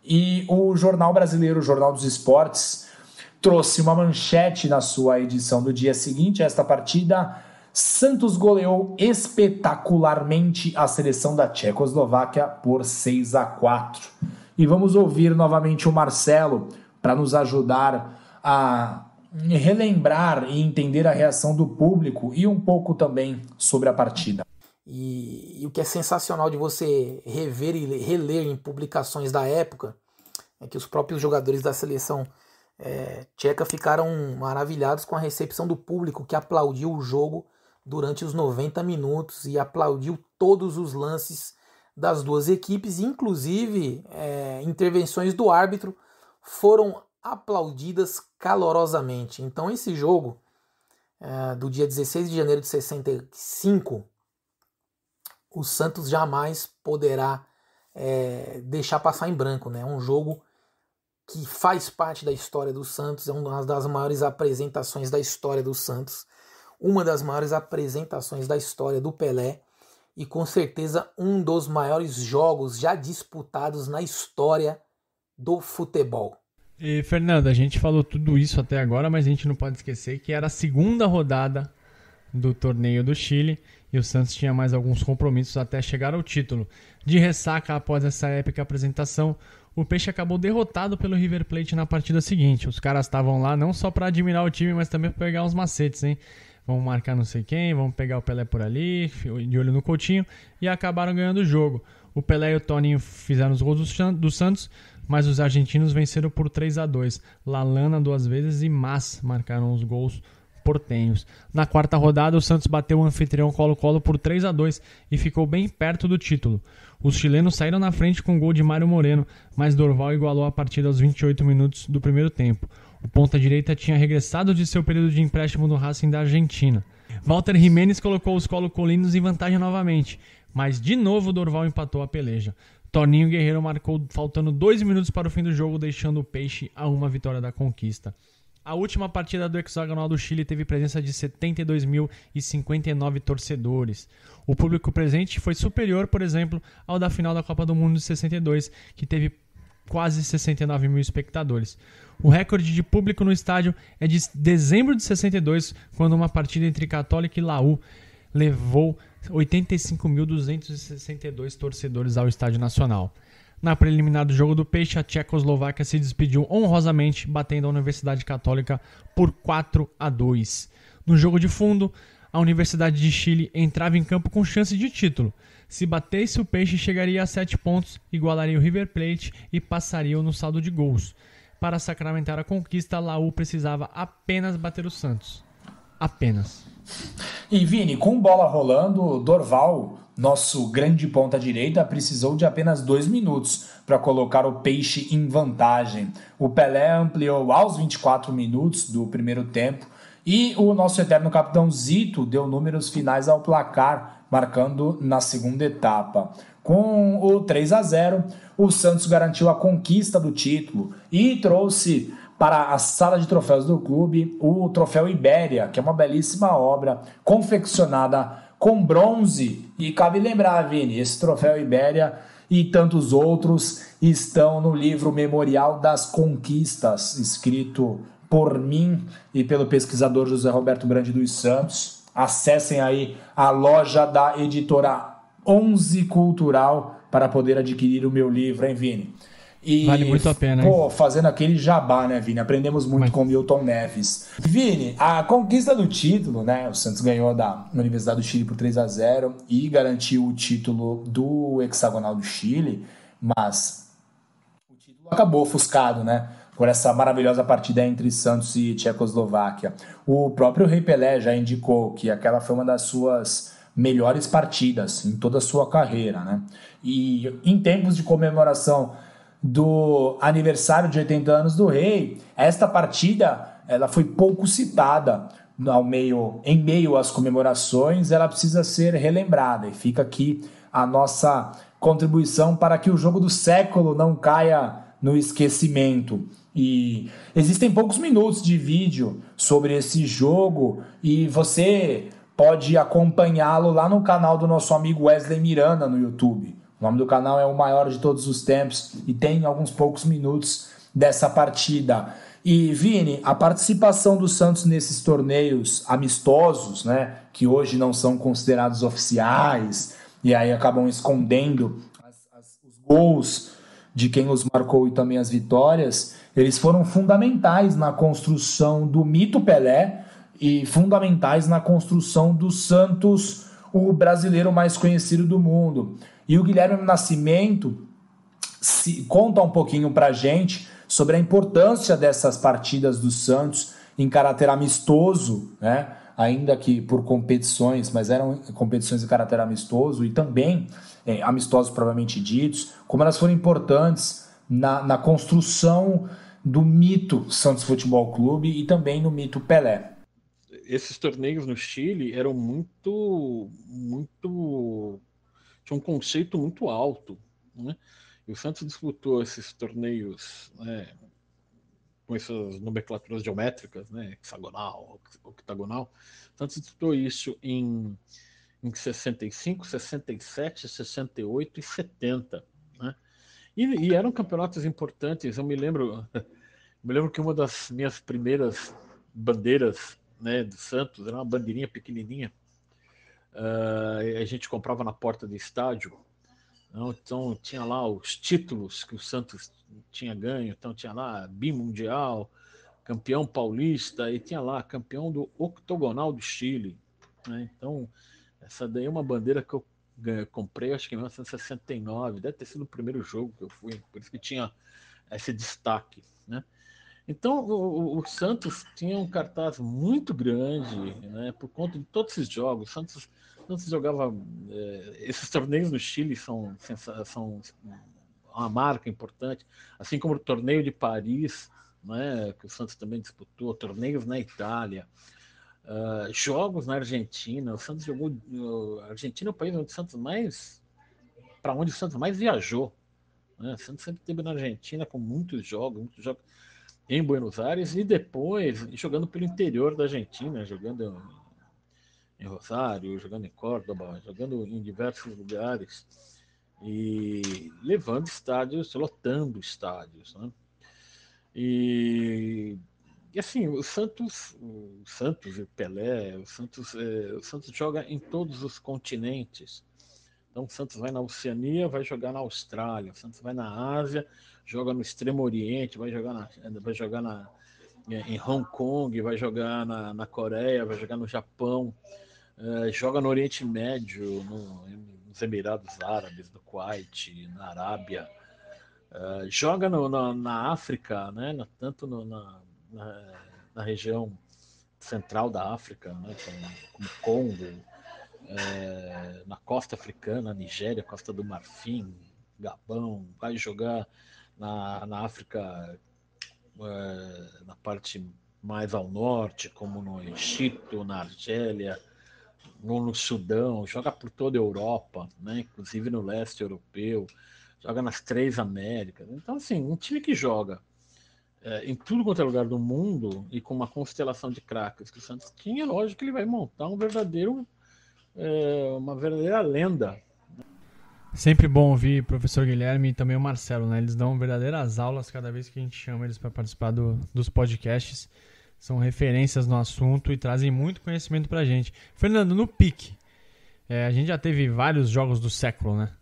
[SPEAKER 2] E o jornal brasileiro, o Jornal dos Esportes, trouxe uma manchete na sua edição do dia seguinte a esta partida: Santos goleou espetacularmente a seleção da Tchecoslováquia por seis a quatro. E vamos ouvir novamente o Marcelo para nos ajudar a relembrar e entender a reação do público e um pouco também sobre a partida.
[SPEAKER 3] E, e o que é sensacional de você rever e reler em publicações da época é que os próprios jogadores da seleção é, tcheca ficaram maravilhados com a recepção do público, que aplaudiu o jogo durante os noventa minutos e aplaudiu todos os lances das duas equipes, inclusive é, intervenções do árbitro foram aplaudidas calorosamente. Então esse jogo é, do dia dezesseis de janeiro de sessenta e cinco, o Santos jamais poderá é, deixar passar em branco, né? Um jogo que faz parte da história do Santos, é uma das maiores apresentações da história do Santos, uma das maiores apresentações da história do Pelé e com certeza um dos maiores jogos já disputados na história do futebol.
[SPEAKER 1] E, Fernando, a gente falou tudo isso até agora, mas a gente não pode esquecer que era a segunda rodada do torneio do Chile e o Santos tinha mais alguns compromissos até chegar ao título. De ressaca após essa épica apresentação, o Peixe acabou derrotado pelo River Plate na partida seguinte. Os caras estavam lá não só para admirar o time, mas também para pegar uns macetes, hein? Vamos marcar não sei quem, vamos pegar o Pelé por ali, de olho no Coutinho, e acabaram ganhando o jogo. O Pelé e o Toninho fizeram os gols do Santos, mas os argentinos venceram por três a dois. Lalana duas vezes e Mas marcaram os gols portenhos. Na quarta rodada, o Santos bateu o anfitrião Colo-Colo por três a dois e ficou bem perto do título. Os chilenos saíram na frente com o gol de Mário Moreno, mas Dorval igualou a partida aos vinte e oito minutos do primeiro tempo. O ponta-direita tinha regressado de seu período de empréstimo no Racing da Argentina. Walter Jiménez colocou os colo-colinos em vantagem novamente, mas de novo Dorval empatou a peleja. Toninho Guerreiro marcou faltando dois minutos para o fim do jogo, deixando o Peixe a uma vitória da conquista. A última partida do hexagonal do Chile teve presença de setenta e dois mil e cinquenta e nove torcedores. O público presente foi superior, por exemplo, ao da final da Copa do Mundo de sessenta e dois, que teve quase sessenta e nove mil espectadores. O recorde de público no estádio é de dezembro de sessenta e dois, quando uma partida entre Católica e Laú levou oitenta e cinco mil duzentos e sessenta e dois torcedores ao Estádio Nacional. Na preliminar do jogo do Peixe, a Tchecoslováquia se despediu honrosamente, batendo a Universidade Católica por quatro a dois. No jogo de fundo, a Universidade de Chile entrava em campo com chance de título. Se batesse, o Peixe chegaria a sete pontos, igualaria o River Plate e passaria no saldo de gols. Para sacramentar a conquista, Laú precisava apenas bater o Santos. Apenas.
[SPEAKER 2] E Vini, com bola rolando, Dorval, nosso grande ponta-direita, precisou de apenas dois minutos para colocar o Peixe em vantagem. O Pelé ampliou aos vinte e quatro minutos do primeiro tempo e o nosso eterno capitão Zito deu números finais ao placar, marcando na segunda etapa. Com o três a zero, o Santos garantiu a conquista do título e trouxe para a sala de troféus do clube o troféu Ibéria, que é uma belíssima obra confeccionada com bronze. E cabe lembrar, Vini, esse troféu Ibéria e tantos outros estão no livro Memorial das Conquistas, escrito por mim e pelo pesquisador José Roberto Brandi dos Santos. Acessem aí a loja da editora onze Cultural para poder adquirir o meu livro, hein, Vini? E,
[SPEAKER 1] vale muito a pena,
[SPEAKER 2] pô,
[SPEAKER 1] hein?
[SPEAKER 2] Fazendo aquele jabá, né, Vini? Aprendemos muito Mas... com Milton Neves. Vini, a conquista do título, né? O Santos ganhou da Universidade do Chile por três a zero e garantiu o título do hexagonal do Chile, mas o título acabou ofuscado, né? Por essa maravilhosa partida entre Santos e Tchecoslováquia. O próprio Rei Pelé já indicou que aquela foi uma das suas melhores partidas em toda a sua carreira, né? E em tempos de comemoração do aniversário de oitenta anos do Rei, esta partida ela foi pouco citada ao meio, em meio às comemorações, ela precisa ser relembrada e fica aqui a nossa contribuição para que o jogo do século não caia no esquecimento. E existem poucos minutos de vídeo sobre esse jogo e você pode acompanhá-lo lá no canal do nosso amigo Wesley Miranda no YouTube. O nome do canal é O Maior de Todos os Tempos e tem alguns poucos minutos dessa partida. E, Vini, a participação do Santos nesses torneios amistosos, né, que hoje não são considerados oficiais e aí acabam escondendo as, as, os gols de quem os marcou e também as vitórias, eles foram fundamentais na construção do mito Pelé e fundamentais na construção do Santos o brasileiro mais conhecido do mundo. E o Guilherme Nascimento se, conta um pouquinho pra gente sobre a importância dessas partidas do Santos em caráter amistoso, né? Ainda que por competições, mas eram competições de caráter amistoso e também é, amistosos propriamente ditos, como elas foram importantes na, na construção do mito Santos Futebol Clube e também no mito Pelé.
[SPEAKER 4] Esses torneios no Chile eram muito, muito, tinha um conceito muito alto, né? E o Santos disputou esses torneios, né, com essas nomenclaturas geométricas, né, hexagonal, octagonal. O Santos disputou isso em, em sessenta e cinco, sessenta e sete, sessenta e oito e setenta, né? E, e eram campeonatos importantes. Eu me lembro, me lembro que uma das minhas primeiras bandeiras, né, do Santos era uma bandeirinha pequenininha. Uh, a gente comprava na porta do estádio. Então tinha lá os títulos que o Santos tinha ganho. Então tinha lá bimundial, campeão paulista, e tinha lá campeão do octogonal do Chile, né? Então essa daí é uma bandeira que eu comprei, acho que em mil novecentos e sessenta e nove, deve ter sido o primeiro jogo que eu fui, por isso que tinha esse destaque, né? Então o, o Santos tinha um cartaz muito grande, né, por conta de todos esses jogos. O Santos, o Santos jogava, é, esses torneios no Chile são, são uma marca importante, assim como o torneio de Paris, né, que o Santos também disputou, torneios na Itália, uh, jogos na Argentina. O Santos jogou, uh, a Argentina é o país onde o Santos mais, para onde o Santos mais viajou, né? O Santos sempre esteve na Argentina com muitos jogos, muitos jogos em Buenos Aires, e depois jogando pelo interior da Argentina, jogando em Rosário, jogando em Córdoba, jogando em diversos lugares e levando estádios, lotando estádios, né? E, e assim, o Santos, o Santos e o Pelé, o Santos, é, o Santos joga em todos os continentes. Então o Santos vai na Oceania, vai jogar na Austrália. O Santos vai na Ásia, joga no Extremo Oriente, vai jogar, na, vai jogar na, em Hong Kong, vai jogar na, na Coreia, vai jogar no Japão, uh, joga no Oriente Médio, no, nos Emirados Árabes, no Kuwait, na Arábia, uh, joga no, na, na África, né, na, tanto no, na, na, na região central da África, né, como, como Congo, É, na costa africana, Nigéria, Costa do Marfim, Gabão, vai jogar na, na África, é, na parte mais ao norte, como no Egito, na Argélia, no, no Sudão, joga por toda a Europa, né, inclusive no leste europeu, joga nas três Américas. Então, assim, um time que joga é, em tudo quanto é lugar do mundo e com uma constelação de craques que o Santos tinha, é lógico que ele vai montar um verdadeiro É uma verdadeira lenda.
[SPEAKER 1] Sempre bom ouvir o professor Guilherme e também o Marcelo, né? Eles dão verdadeiras aulas cada vez que a gente chama eles para participar do, dos podcasts. São referências no assunto e trazem muito conhecimento pra gente. Fernando, no pique, é, a gente já teve vários jogos do século, né?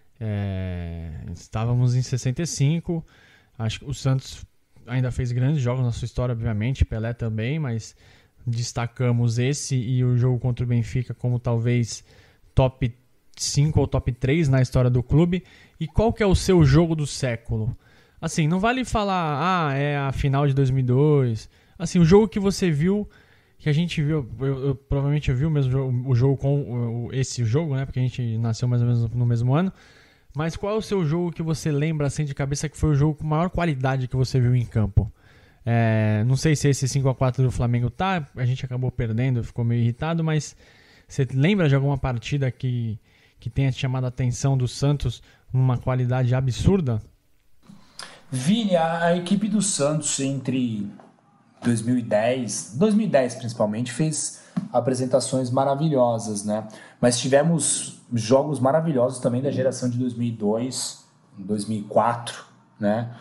[SPEAKER 1] É, estávamos em sessenta e cinco, acho que o Santos ainda fez grandes jogos na sua história, obviamente, Pelé também, mas destacamos esse e o jogo contra o Benfica como talvez top cinco ou top três na história do clube. E qual que é o seu jogo do século? Assim, não vale falar, ah, é a final de dois mil e dois. Assim, o jogo que você viu, que a gente viu, eu, eu provavelmente eu vi o mesmo jogo, o jogo com o, esse jogo, né? Porque a gente nasceu mais ou menos no mesmo ano. Mas qual é o seu jogo que você lembra assim de cabeça que foi o jogo com maior qualidade que você viu em campo? É, não sei se esse cinco a quatro do Flamengo tá, a gente acabou perdendo, ficou meio irritado, mas você lembra de alguma partida que, que tenha chamado a atenção do Santos numa qualidade absurda?
[SPEAKER 2] Vini, a, a equipe do Santos entre dois mil e dez, dois mil e dez principalmente, fez apresentações maravilhosas, né? Mas tivemos jogos maravilhosos também da geração de dois mil e dois, dois mil e quatro, né?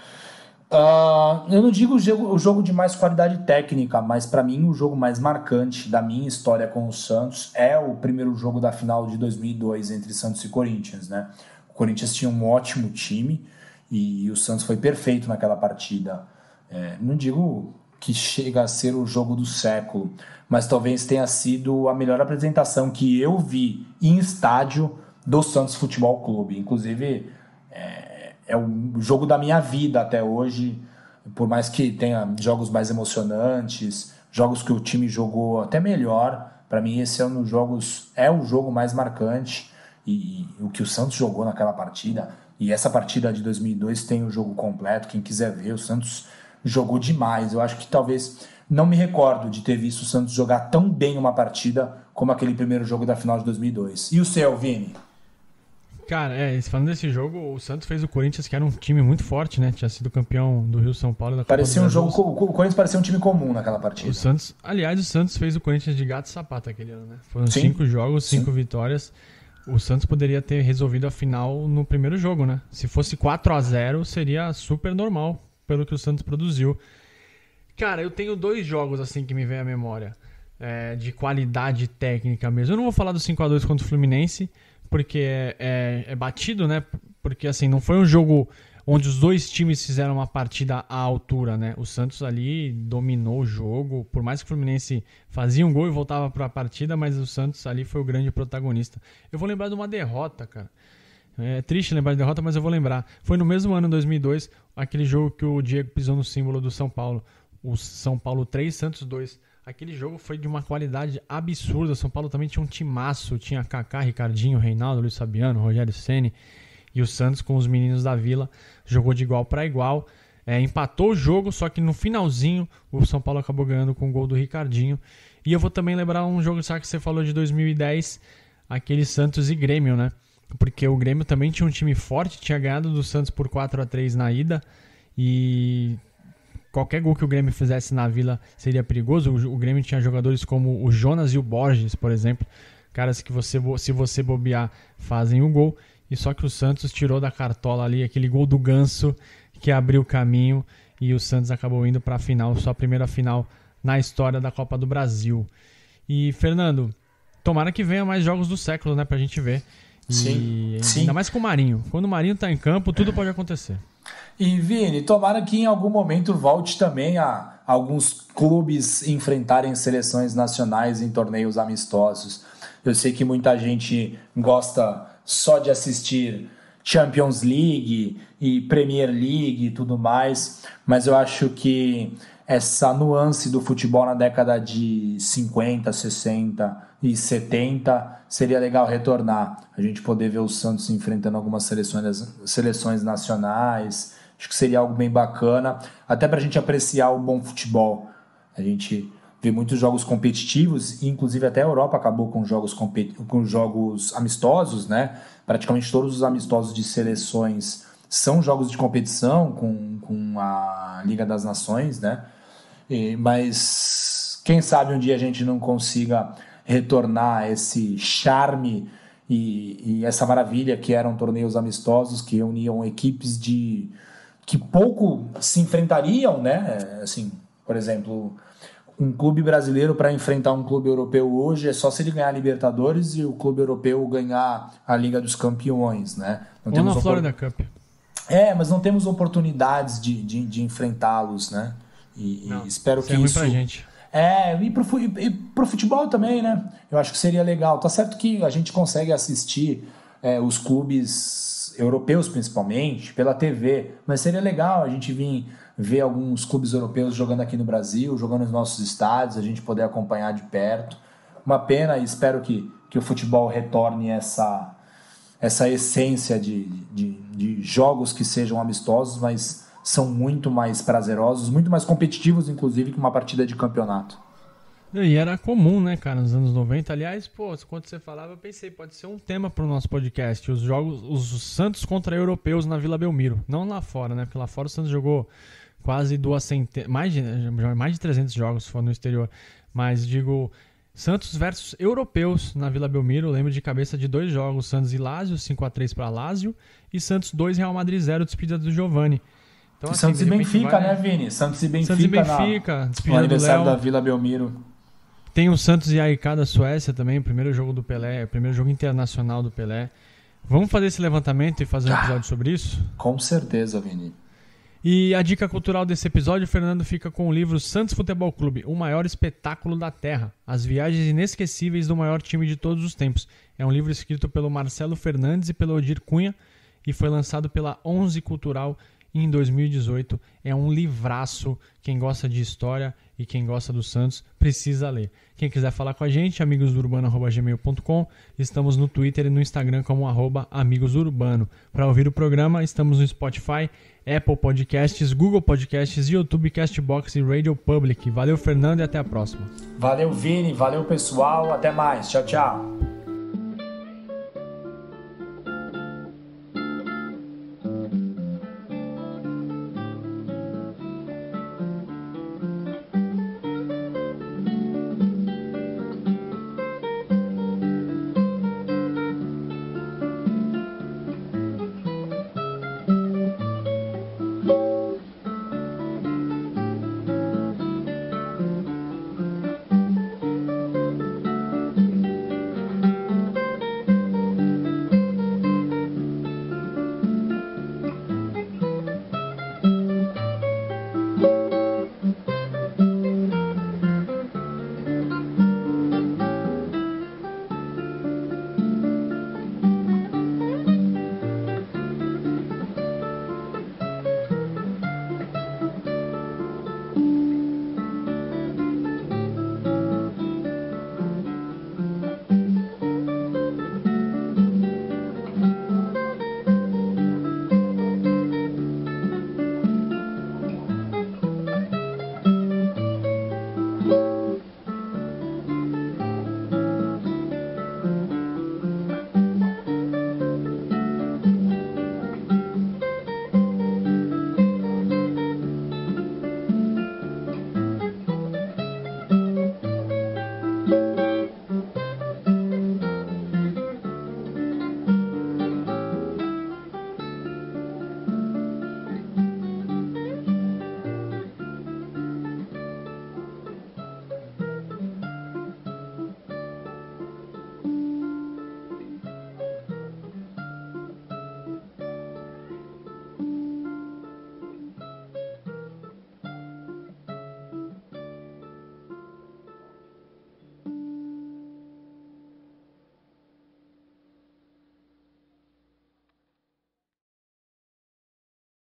[SPEAKER 2] Uh, eu não digo o jogo, o jogo de mais qualidade técnica, mas para mim o jogo mais marcante da minha história com o Santos é o primeiro jogo da final de dois mil e dois entre Santos e Corinthians, né? O Corinthians tinha um ótimo time e o Santos foi perfeito naquela partida. É, não digo que chega a ser o jogo do século, mas talvez tenha sido a melhor apresentação que eu vi em estádio do Santos Futebol Clube. Inclusive, é, é o jogo da minha vida até hoje, por mais que tenha jogos mais emocionantes, jogos que o time jogou até melhor. Para mim, esse é um dos jogos, é o jogo mais marcante, e, e o que o Santos jogou naquela partida, e essa partida de dois mil e dois tem o jogo completo, quem quiser ver, o Santos jogou demais. Eu acho que talvez, não me recordo de ter visto o Santos jogar tão bem uma partida como aquele primeiro jogo da final de dois mil e dois. E o seu, Vini?
[SPEAKER 1] Cara, é, falando desse jogo, o Santos fez o Corinthians, que era um time muito forte, né? Tinha sido campeão do Rio São Paulo da Copa
[SPEAKER 2] Parecia
[SPEAKER 1] do
[SPEAKER 2] um
[SPEAKER 1] Brasil.
[SPEAKER 2] jogo, o Corinthians parecia um time comum naquela partida.
[SPEAKER 1] O Santos, aliás, o Santos fez o Corinthians de gato e sapato aquele ano, né? Foram
[SPEAKER 2] Sim.
[SPEAKER 1] cinco jogos, cinco
[SPEAKER 2] Sim.
[SPEAKER 1] vitórias. O Santos poderia ter resolvido a final no primeiro jogo, né? Se fosse quatro a zero, seria super normal, pelo que o Santos produziu. Cara, eu tenho dois jogos assim que me vem à memória, é, de qualidade técnica mesmo. Eu não vou falar do cinco a dois contra o Fluminense, porque é, é, é batido, né? Porque assim, não foi um jogo onde os dois times fizeram uma partida à altura, né? O Santos ali dominou o jogo, por mais que o Fluminense fazia um gol e voltava para a partida, mas o Santos ali foi o grande protagonista. Eu vou lembrar de uma derrota, cara. É triste lembrar de derrota, mas eu vou lembrar. Foi no mesmo ano, em dois mil e dois, aquele jogo que o Diego pisou no símbolo do São Paulo. O São Paulo três, Santos dois. Aquele jogo foi de uma qualidade absurda. O São Paulo também tinha um timaço. Tinha Kaká, Ricardinho, Reinaldo, Luiz Fabiano, Rogério Ceni. E o Santos, com os meninos da Vila, jogou de igual para igual. É, empatou o jogo, só que no finalzinho o São Paulo acabou ganhando com o gol do Ricardinho. E eu vou também lembrar um jogo, sabe, que você falou de dois mil e dez, aquele Santos e Grêmio, né? Porque o Grêmio também tinha um time forte, tinha ganhado do Santos por quatro a três na ida. E qualquer gol que o Grêmio fizesse na Vila seria perigoso. O Grêmio tinha jogadores como o Jonas e o Borges, por exemplo. Caras que você, se você bobear, fazem o gol. E só que o Santos tirou da cartola ali aquele gol do Ganso que abriu o caminho. E o Santos acabou indo para a final, sua primeira final na história da Copa do Brasil. E, Fernando, tomara que venha mais jogos do século, né, pra gente ver. E
[SPEAKER 2] Sim, sim.
[SPEAKER 1] Ainda mais com o Marinho. Quando o Marinho tá em campo, tudo pode acontecer.
[SPEAKER 2] E, Vini, tomara que em algum momento volte também a alguns clubes enfrentarem seleções nacionais em torneios amistosos. Eu sei que muita gente gosta só de assistir Champions League e Premier League e tudo mais, mas eu acho que essa nuance do futebol na década de cinquenta, sessenta e setenta seria legal retornar. A gente poder ver o Santos enfrentando algumas seleções, seleções nacionais. Acho que seria algo bem bacana, até para a gente apreciar o bom futebol. A gente vê muitos jogos competitivos, e inclusive até a Europa acabou com jogos, competi- com jogos amistosos, né? Praticamente todos os amistosos de seleções são jogos de competição com, com a Liga das Nações, né? E, mas quem sabe um dia a gente não consiga retornar esse charme e, e essa maravilha que eram torneios amistosos que uniam equipes de que pouco se enfrentariam, né? Assim, por exemplo, um clube brasileiro para enfrentar um clube europeu hoje é só se ele ganhar a Libertadores e o clube europeu ganhar a Liga dos Campeões, né? Não
[SPEAKER 1] Ou na
[SPEAKER 2] opor...
[SPEAKER 1] Florida Cup.
[SPEAKER 2] É, mas não temos oportunidades de, de, de enfrentá-los, né? E,
[SPEAKER 1] não,
[SPEAKER 2] e espero que
[SPEAKER 1] é
[SPEAKER 2] isso...
[SPEAKER 1] pra gente.
[SPEAKER 2] É, e pro, e pro futebol também, né? Eu acho que seria legal. Tá certo que a gente consegue assistir é, os clubes europeus, principalmente, pela T V, mas seria legal a gente vir ver alguns clubes europeus jogando aqui no Brasil, jogando nos nossos estádios, a gente poder acompanhar de perto. Uma pena, e espero que, que o futebol retorne essa, essa essência de, de, de jogos que sejam amistosos, mas são muito mais prazerosos, muito mais competitivos, inclusive, que uma partida de campeonato.
[SPEAKER 1] E era comum, né, cara, nos anos noventa. Aliás, pô, quando você falava, eu pensei, pode ser um tema pro nosso podcast, os jogos, os Santos contra europeus na Vila Belmiro. Não lá fora, né, porque lá fora o Santos jogou quase duas centenas, mais de, mais de trezentos jogos se for no exterior. Mas, digo, Santos versus europeus na Vila Belmiro. Eu lembro de cabeça de dois jogos, Santos e Lazio, cinco a três para Lazio, e Santos dois, Real Madrid zero, despedida do Giovani. Então, assim,
[SPEAKER 2] Santos e Benfica,
[SPEAKER 1] vai...
[SPEAKER 2] né, Vini? Santos e Benfica,
[SPEAKER 1] Santos e Benfica,
[SPEAKER 2] na...
[SPEAKER 1] despedida
[SPEAKER 2] no aniversário
[SPEAKER 1] do Léo.
[SPEAKER 2] da Vila Belmiro.
[SPEAKER 1] Tem o Santos e A I K da Suécia também, o primeiro jogo do Pelé, o primeiro jogo internacional do Pelé. Vamos fazer esse levantamento e fazer um episódio ah, sobre isso?
[SPEAKER 2] Com certeza, Vini.
[SPEAKER 1] E a dica cultural desse episódio, o Fernando fica com o livro Santos Futebol Clube, o maior espetáculo da Terra, as viagens inesquecíveis do maior time de todos os tempos. É um livro escrito pelo Marcelo Fernandes e pelo Odir Cunha e foi lançado pela Onze Cultural em dois mil e dezoito. É um livraço. Quem gosta de história e quem gosta do Santos precisa ler. Quem quiser falar com a gente, amigosdourbano arroba gmail ponto com. Estamos no Twitter e no Instagram como arroba amigosdourbano. Para ouvir o programa, estamos no Spotify, Apple Podcasts, Google Podcasts, YouTube, Castbox e Radio Public. Valeu, Fernando, e até a próxima.
[SPEAKER 2] Valeu, Vini. Valeu, pessoal. Até mais. Tchau, tchau.